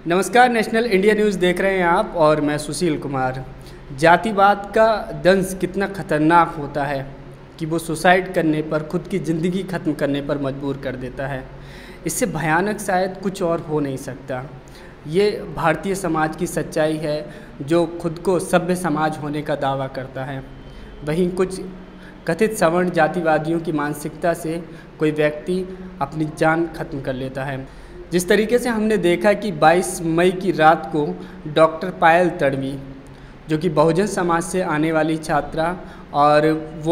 नमस्कार, national India news देख रहे हैं आप और मैं सुशील कुमार। जातिवाद का दंश कितना ख़तरनाक होता है कि वो सुसाइड करने पर, खुद की ज़िंदगी ख़त्म करने पर मजबूर कर देता है। इससे भयानक शायद कुछ और हो नहीं सकता। ये भारतीय समाज की सच्चाई है जो खुद को सभ्य समाज होने का दावा करता है। वहीं कुछ कथित सवर्ण जातिवादियों की मानसिकता से कोई व्यक्ति अपनी जान खत्म कर लेता है। जिस तरीके से हमने देखा कि 22 मई की रात को डॉक्टर पायल तडवी, जो कि बहुजन समाज से आने वाली छात्रा और वो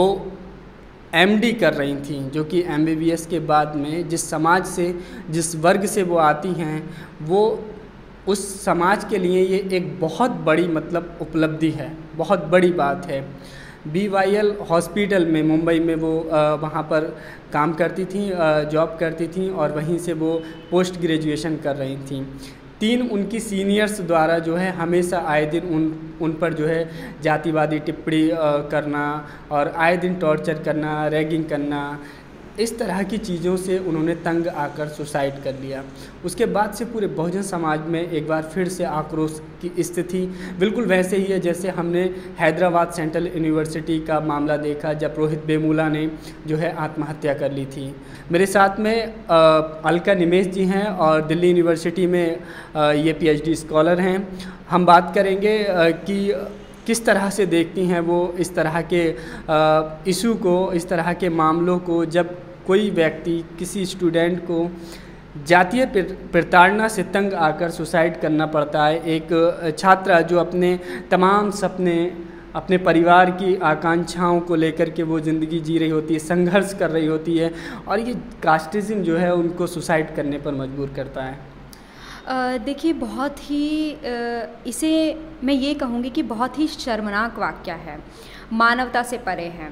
एमडी कर रही थी, जो कि एमबीबीएस के बाद में जिस समाज से, जिस वर्ग से वो आती हैं, वो उस समाज के लिए ये एक बहुत बड़ी उपलब्धि है, बहुत बड़ी बात है। BYL हॉस्पिटल में मुंबई में वो वहाँ पर काम करती थी, जॉब करती थी और वहीं से वो पोस्ट ग्रेजुएशन कर रही थी। 3 उनकी सीनियर्स द्वारा जो है हमेशा आए दिन उन पर जो है जातिवादी टिप्पणी करना और आए दिन टॉर्चर करना, रैगिंग करना, इस तरह की चीज़ों से उन्होंने तंग आकर सुसाइड कर लिया। उसके बाद से पूरे बहुजन समाज में एक बार फिर से आक्रोश की स्थिति बिल्कुल वैसे ही है जैसे हमने हैदराबाद सेंट्रल यूनिवर्सिटी का मामला देखा, जब रोहित वेमुला ने जो है आत्महत्या कर ली थी। मेरे साथ में अलका निमेश जी हैं और दिल्ली यूनिवर्सिटी में ये PhD स्कॉलर हैं। हम बात करेंगे कि किस तरह से देखती हैं वो इस तरह के इशू को, इस तरह के मामलों को, जब कोई व्यक्ति किसी स्टूडेंट को जातीय प्रताड़ना से तंग आकर सुसाइड करना पड़ता है। एक छात्रा जो अपने तमाम सपने, अपने परिवार की आकांक्षाओं को लेकर के वो ज़िंदगी जी रही होती है, संघर्ष कर रही होती है, और ये कास्टिज़म जो है उनको सुसाइड करने पर मजबूर करता है। देखिए, बहुत ही इसे मैं ये कहूँगी कि बहुत ही शर्मनाक वाक़या है, मानवता से परे है।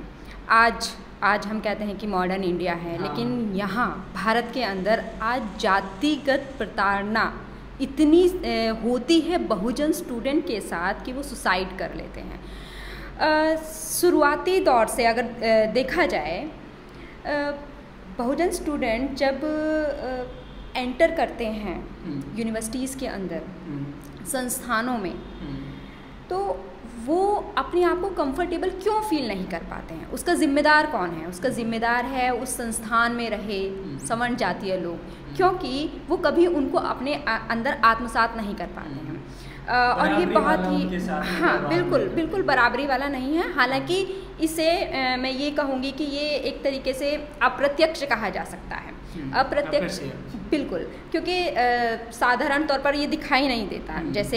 आज हम कहते हैं कि मॉडर्न इंडिया है, लेकिन यहाँ भारत के अंदर आज जातिगत प्रताड़ना इतनी होती है बहुजन स्टूडेंट के साथ कि वो सुसाइड कर लेते हैं। शुरुआती दौर से अगर देखा जाए, बहुजन स्टूडेंट जब एंटर करते हैं यूनिवर्सिटीज़ के अंदर, संस्थानों में, तो वो अपने आप को कंफर्टेबल क्यों फील नहीं कर पाते हैं? उसका ज़िम्मेदार कौन है? उसका ज़िम्मेदार है उस संस्थान में रहे सवर्ण जातीय लोग, क्योंकि वो कभी उनको अपने अंदर आत्मसात नहीं कर पाते हैं। और ये बहुत ही, हाँ, बिल्कुल बराबरी वाला नहीं है। हालांकि इसे मैं ये कहूँगी कि ये एक तरीके से अप्रत्यक्ष कहा जा सकता है। अप्रत्यक्ष, बिल्कुल, क्योंकि साधारण तौर पर ये दिखाई नहीं देता। जैसे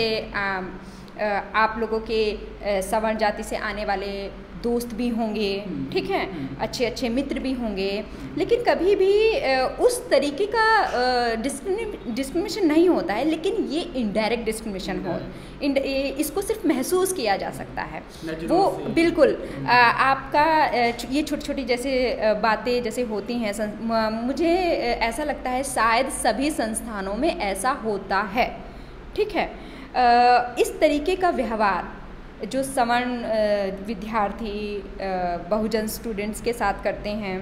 आप लोगों के सवर्ण जाति से आने वाले दोस्त भी होंगे, ठीक है, अच्छे मित्र भी होंगे, लेकिन कभी भी उस तरीके का डिस्क्रिमिनेशन नहीं होता है। लेकिन ये इनडायरेक्ट डिस्क्रिमिनेशन हो, इसको सिर्फ महसूस किया जा सकता है। वो बिल्कुल आपका ये छोटी छोटी जैसे बातें जैसे होती हैं, मुझे ऐसा लगता है शायद सभी संस्थानों में ऐसा होता है, ठीक है। इस तरीके का व्यवहार जो सवर्ण विद्यार्थी बहुजन स्टूडेंट्स के साथ करते हैं,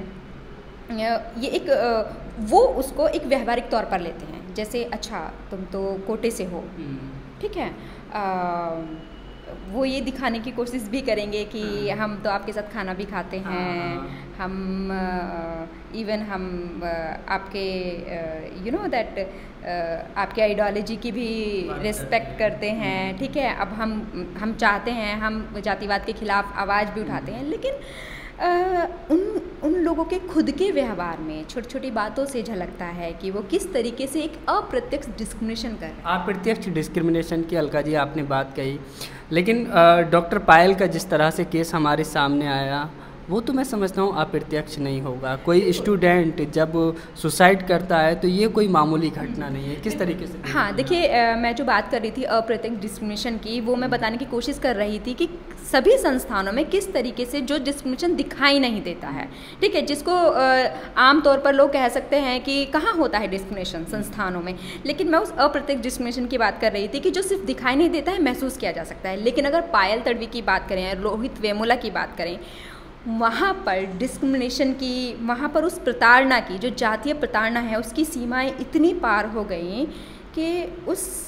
ये एक वो उसको एक व्यवहारिक तौर पर लेते हैं। जैसे अच्छा, तुम तो कोटे से हो, ठीक है, वो ये दिखाने की कोशिश भी करेंगे कि हम तो आपके साथ खाना भी खाते हैं, हम आपके आपके आइडियोलॉजी की भी रिस्पेक्ट करते हैं, ठीक है। अब हम चाहते हैं, हम जातिवाद के खिलाफ आवाज़ भी उठाते हैं, लेकिन उन लोगों के खुद के व्यवहार में छोटी छोटी बातों से झलकता है कि वो किस तरीके से एक अप्रत्यक्ष डिस्क्रिमिनेशन कर रहे हैं। अप्रत्यक्ष डिस्क्रिमिनेशन की अलका जी आपने बात कही, लेकिन डॉक्टर पायल का जिस तरह से केस हमारे सामने आया, वो तो मैं समझता हूँ अप्रत्यक्ष नहीं होगा। कोई स्टूडेंट जब सुसाइड करता है तो ये कोई मामूली घटना नहीं है। किस तरीके से? हाँ, देखिए, मैं जो बात कर रही थी अप्रत्यक्ष डिस्क्रिमिनेशन की, वो मैं बताने की कोशिश कर रही थी कि सभी संस्थानों में किस तरीके से जो डिस्क्रिमिनेशन दिखाई नहीं देता है, ठीक है, जिसको आम तौर पर लोग कह सकते हैं कि कहाँ होता है डिस्क्रिमिनेशन संस्थानों में, लेकिन मैं उस अप्रत्यक्ष डिस्क्रिमिनेशन की बात कर रही थी कि जो सिर्फ दिखाई नहीं देता है, महसूस किया जा सकता है। लेकिन अगर पायल तडवी की बात करें, रोहित वेमुला की बात करें, वहाँ पर डिस्क्रिमिनेशन की, वहाँ पर उस प्रताड़ना की, जो जातीय प्रताड़ना है, उसकी सीमाएं इतनी पार हो गई कि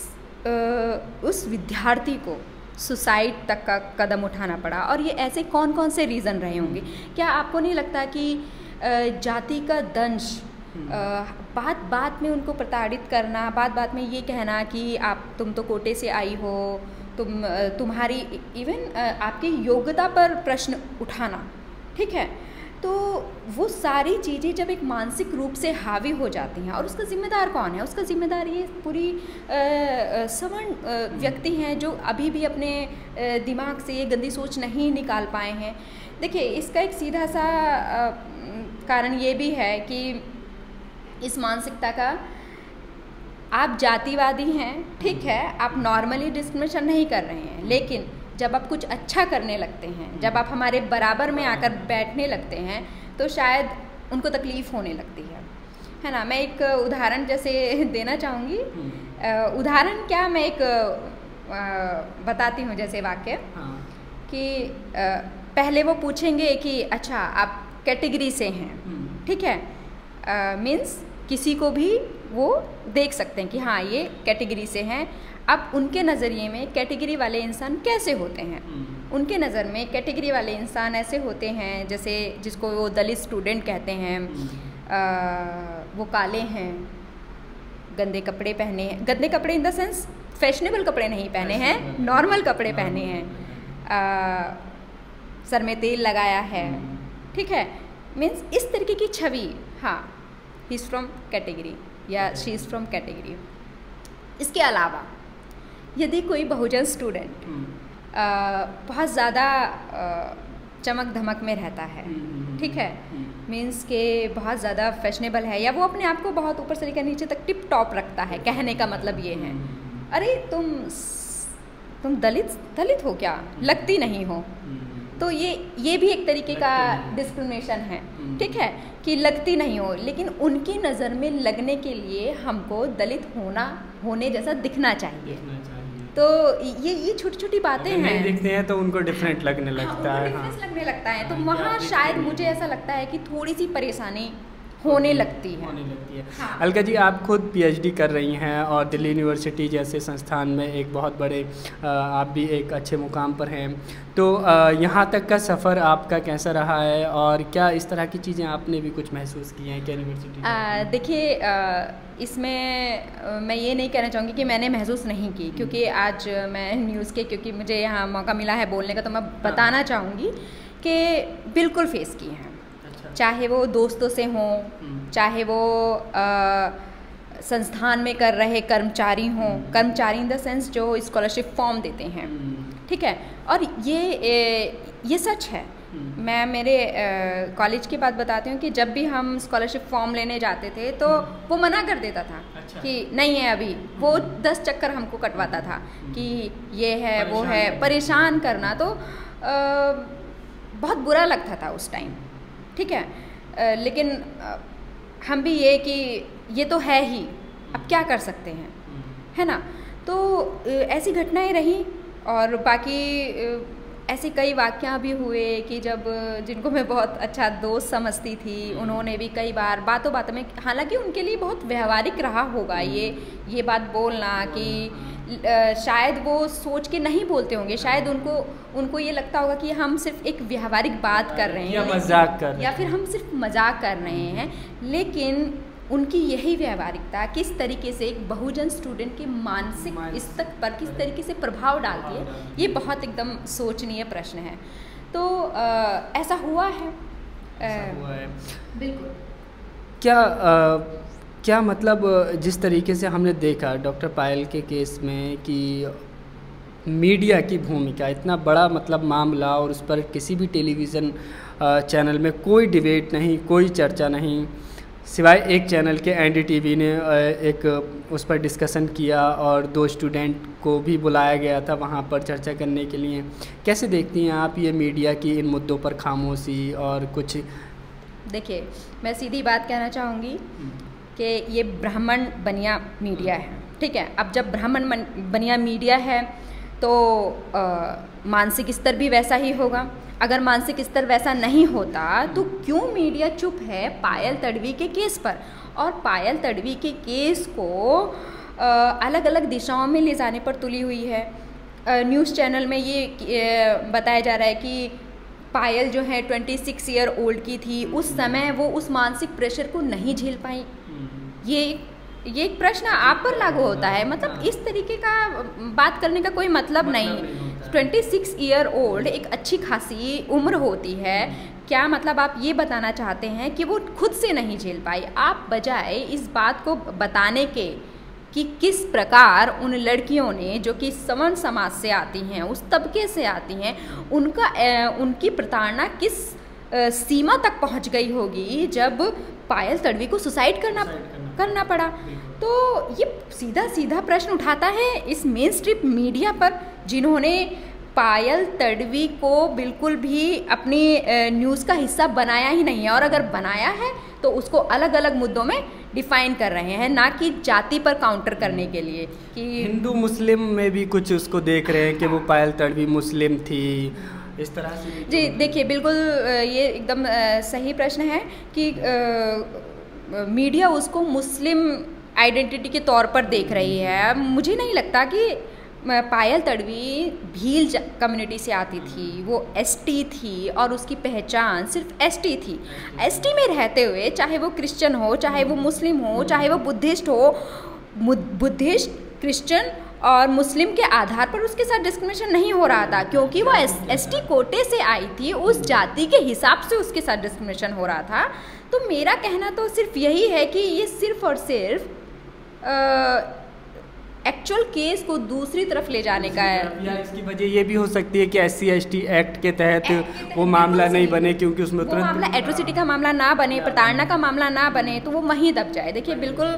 उस विद्यार्थी को सुसाइड तक का कदम उठाना पड़ा, और ये ऐसे कौन कौन से रीज़न रहे होंगे? क्या आपको नहीं लगता कि जाति का दंश, बात बात में उनको प्रताड़ित करना, बात बात में ये कहना कि तुम तो कोटे से आई हो, तुम्हारी इवन आपकी योग्यता पर प्रश्न उठाना, ठीक है, तो वो सारी चीज़ें जब एक मानसिक रूप से हावी हो जाती हैं, और उसका ज़िम्मेदार कौन है? उसका ज़िम्मेदार ये पूरी सवर्ण व्यक्ति हैं जो अभी भी अपने दिमाग से ये गंदी सोच नहीं निकाल पाए हैं। देखिए, इसका एक सीधा सा कारण ये भी है कि इस मानसिकता का, आप जातिवादी हैं, ठीक है, आप नॉर्मली डिस्क्रिमिनेशन नहीं कर रहे हैं, लेकिन जब आप कुछ अच्छा करने लगते हैं, जब आप हमारे बराबर में आकर बैठने लगते हैं, तो शायद उनको तकलीफ़ होने लगती है ना। मैं एक उदाहरण जैसे देना चाहूँगी। उदाहरण क्या, मैं एक बताती हूँ जैसे वाक्य, कि पहले वो पूछेंगे कि अच्छा आप कैटेगरी से हैं, ठीक है, मीन्स किसी को भी वो देख सकते हैं कि हाँ ये कैटेगरी से हैं। अब उनके नज़रिए में कैटेगरी वाले इंसान कैसे होते हैं? उनके नज़र में कैटेगरी वाले इंसान ऐसे होते हैं जैसे जिसको वो दलित स्टूडेंट कहते हैं, वो काले हैं, गंदे कपड़े पहने हैं, गंदे कपड़े इन द सेंस फैशनेबल कपड़े नहीं पहने हैं, नॉर्मल कपड़े पहने हैं, सर में तेल लगाया है, ठीक है, मीन्स इस तरीके की छवि, हाँ ही इज़ फ्रॉम कैटेगरी या शी इज़ फ्रॉम कैटेगरी। इसके अलावा यदि कोई बहुजन स्टूडेंट बहुत ज़्यादा चमक धमक में रहता है, ठीक है, मीन्स के बहुत ज़्यादा फैशनेबल है, या वो अपने आप को बहुत ऊपर से लेकर नीचे तक टिप टॉप रखता है, कहने का मतलब ये है, अरे तुम दलित हो क्या, लगती नहीं हो, तो ये भी एक तरीके का डिस्क्रिमिनेशन है, ठीक है, कि लगती नहीं हो, लेकिन उनकी नज़र में लगने के लिए हमको दलित होने जैसा दिखना चाहिए। तो ये छोटी छोटी बातें हैं, नहीं दिखते हैं तो उनको डिफरेंट लगने लगता है, डिफरेंस लगने लगता है, तो वहाँ शायद मुझे ऐसा लगता है कि थोड़ी सी परेशानी होने लगती है। हाँ। अलका जी, आप खुद पीएचडी कर रही हैं और दिल्ली यूनिवर्सिटी जैसे संस्थान में एक बहुत बड़े आप भी एक अच्छे मुकाम पर हैं, तो यहाँ तक का सफ़र आपका कैसा रहा है, और क्या इस तरह की चीज़ें आपने भी कुछ महसूस की हैं क्या यूनिवर्सिटी? देखिए, इसमें मैं ये नहीं कहना चाहूँगी कि मैंने महसूस नहीं की, क्योंकि आज मैं न्यूज़ के, क्योंकि मुझे यहाँ मौका मिला है बोलने का, तो मैं बताना चाहूँगी कि बिल्कुल फेस की हैं, चाहे वो दोस्तों से हों, चाहे वो संस्थान में कर रहे कर्मचारी हों, कर्मचारी इन द सेंस जो स्कॉलरशिप फॉर्म देते हैं, ठीक है, और ये सच है। मैं मेरे कॉलेज की बात बताती हूँ कि जब भी हम स्कॉलरशिप फॉर्म लेने जाते थे तो वो मना कर देता था कि नहीं है अभी, वो 10 चक्कर हमको कटवाता था कि ये है वो है, परेशान करना, तो बहुत बुरा लगता था उस टाइम, ठीक है, लेकिन हम भी ये कि ये तो है ही, अब क्या कर सकते हैं, है ना। तो ऐसी घटनाएं रही, और बाकी ऐसे कई वाक़या भी हुए कि जब जिनको मैं बहुत अच्छा दोस्त समझती थी, उन्होंने भी कई बार बातों बातों में, हालांकि उनके लिए बहुत व्यवहारिक रहा होगा ये बात बोलना, कि शायद वो सोच के नहीं बोलते होंगे, शायद उनको ये लगता होगा कि हम सिर्फ एक व्यवहारिक बात कर रहे हैं या मजाक कर रहे हैं, या फिर हम सिर्फ मजाक कर रहे हैं, लेकिन उनकी यही व्यवहारिकता किस तरीके से एक बहुजन स्टूडेंट के मानसिक स्तर पर किस तरीके से प्रभाव डालती है, ये बहुत एकदम सोचनीय प्रश्न है। तो ऐसा हुआ है, बिल्कुल। क्या मतलब जिस तरीके से हमने देखा डॉक्टर पायल के केस में कि मीडिया की भूमिका, इतना बड़ा मतलब मामला, और उस पर किसी भी टेलीविज़न चैनल में कोई डिबेट नहीं, कोई चर्चा नहीं, सिवाय एक चैनल के एनडीटीवी ने एक उस पर डिस्कशन किया, और 2 स्टूडेंट को भी बुलाया गया था वहाँ पर चर्चा करने के लिए। कैसे देखती हैं आप ये मीडिया की इन मुद्दों पर खामोशी और कुछ? देखिए, मैं सीधी बात कहना चाहूँगी कि ये ब्राह्मण बनिया मीडिया है, ठीक है। अब जब ब्राह्मण बनिया मीडिया है तो मानसिक स्तर भी वैसा ही होगा। अगर मानसिक स्तर वैसा नहीं होता तो क्यों मीडिया चुप है पायल तडवी के केस पर? और पायल तडवी के केस को अलग अलग दिशाओं में ले जाने पर तुली हुई है। न्यूज़ चैनल में ये बताया जा रहा है कि पायल जो है 26 ईयर ओल्ड की थी, उस समय वो उस मानसिक प्रेशर को नहीं झेल पाई। ये एक प्रश्न आप पर लागू होता है, मतलब इस तरीके का बात करने का कोई मतलब नहीं। 26 ईयर ओल्ड एक अच्छी खासी उम्र होती है। क्या मतलब आप ये बताना चाहते हैं कि वो खुद से नहीं झेल पाई? आप बजाय इस बात को बताने के कि किस प्रकार उन लड़कियों ने, जो कि सवर्ण समाज से आती हैं, उस तबके से आती हैं, उनकी प्रताड़ना किस सीमा तक पहुंच गई होगी जब पायल तडवी को सुसाइड करना पड़ा। तो ये सीधा सीधा प्रश्न उठाता है इस मेन स्ट्रीम मीडिया पर, जिन्होंने पायल तडवी को बिल्कुल भी अपनी न्यूज़ का हिस्सा बनाया ही नहीं है, और अगर बनाया है तो उसको अलग अलग मुद्दों में डिफाइन कर रहे हैं, ना कि जाति पर काउंटर करने के लिए कि हिंदू मुस्लिम में भी कुछ उसको देख रहे हैं कि वो पायल तडवी मुस्लिम थी, इस तरह से। जी देखिए, बिल्कुल ये एकदम सही प्रश्न है कि मीडिया उसको मुस्लिम आइडेंटिटी के तौर पर देख रही है। मुझे नहीं लगता कि पायल तडवी भील कम्युनिटी से आती थी, वो एसटी थी और उसकी पहचान सिर्फ एसटी थी। एसटी में रहते हुए, चाहे वो क्रिश्चियन हो, चाहे वो मुस्लिम हो, चाहे वो बुद्धिस्ट हो, बुद्धिस्ट, क्रिश्चियन और मुस्लिम के आधार पर उसके साथ डिस्क्रिमिनेशन नहीं हो रहा था, क्योंकि वो एसटी कोटे से आई थी, उस जाति के हिसाब से उसके साथ डिस्क्रिमिनेशन हो रहा था। तो मेरा कहना तो सिर्फ यही है कि ये सिर्फ और सिर्फ एक्चुअल केस को दूसरी तरफ ले जाने का है। या इसकी वजह ये भी हो सकती है कि SC/ST एक्ट के तहत वो मामला नहीं बने, क्योंकि उसमें तुरंत मामला एट्रोसिटी का मामला ना बने, प्रताड़ना का मामला ना बने, तो वो वहीं दब जाए। देखिए बिल्कुल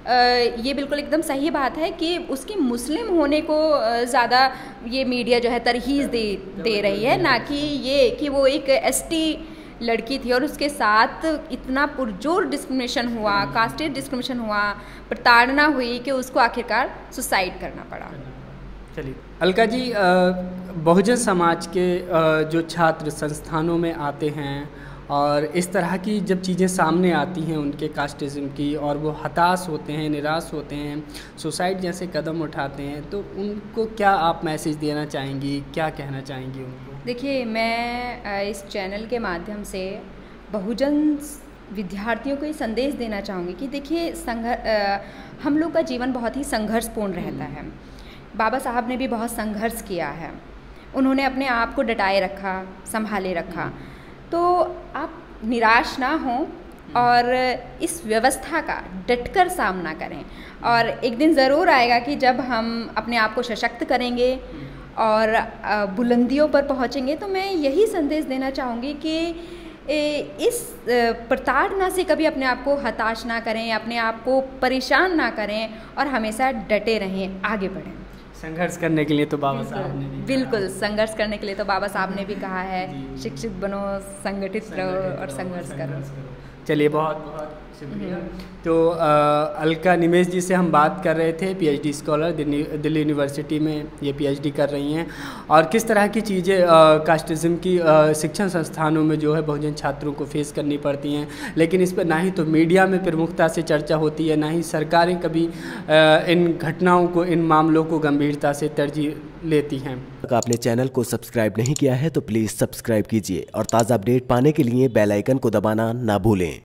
ये बिल्कुल एकदम सही बात है कि उसकी मुस्लिम होने को ज़्यादा ये मीडिया जो है तरहीज़ दे रही है, ना कि ये कि वो एक ST लड़की थी और उसके साथ इतना पुरजोर डिस्क्रिमिनेशन हुआ, कास्टेड डिस्क्रिमिनेशन हुआ, प्रताड़ना हुई कि उसको आखिरकार सुसाइड करना पड़ा। चलिए अलका जी, बहुजन समाज के जो छात्र संस्थानों में आते हैं और इस तरह की जब चीज़ें सामने आती हैं उनके कास्टिज़म की, और वो हताश होते हैं, निराश होते हैं, सुसाइड जैसे कदम उठाते हैं, तो उनको क्या आप मैसेज देना चाहेंगी, क्या कहना चाहेंगी उनको? देखिए, मैं इस चैनल के माध्यम से बहुजन विद्यार्थियों को ये संदेश देना चाहूँगी कि देखिए, हम लोग का जीवन बहुत ही संघर्षपूर्ण रहता है। बाबा साहब ने भी बहुत संघर्ष किया है, उन्होंने अपने आप को डटाए रखा, संभाले रखा। तो आप निराश ना हों और इस व्यवस्था का डटकर सामना करें, और एक दिन ज़रूर आएगा कि जब हम अपने आप को सशक्त करेंगे और बुलंदियों पर पहुंचेंगे। तो मैं यही संदेश देना चाहूँगी कि इस प्रताड़ना से कभी अपने आप को हताश ना करें, अपने आप को परेशान ना करें, और हमेशा डटे रहें, आगे बढ़ें। संघर्ष करने के लिए तो बाबा साहब ने भी बिल्कुल संघर्ष करने के लिए तो बाबा साहब ने भी कहा है, शिक्षित बनो, संगठित रहो और संघर्ष करो। चलिए, बहुत बहुत शुक्रिया। तो अलका निमेश जी से हम बात कर रहे थे, PhD स्कॉलर, दिल्ली यूनिवर्सिटी में ये PhD कर रही हैं, और किस तरह की चीज़ें कास्टिज़म की शिक्षण संस्थानों में जो है बहुजन छात्रों को फेस करनी पड़ती हैं, लेकिन इस पर ना ही तो मीडिया में प्रमुखता से चर्चा होती है, ना ही सरकारें कभी इन घटनाओं को, इन मामलों को गंभीरता से तरजीह लेती हैं। अगर आपने चैनल को सब्सक्राइब नहीं किया है तो प्लीज़ सब्सक्राइब कीजिए, और ताज़ा अपडेट पाने के लिए बेल आइकन को दबाना ना भूलें।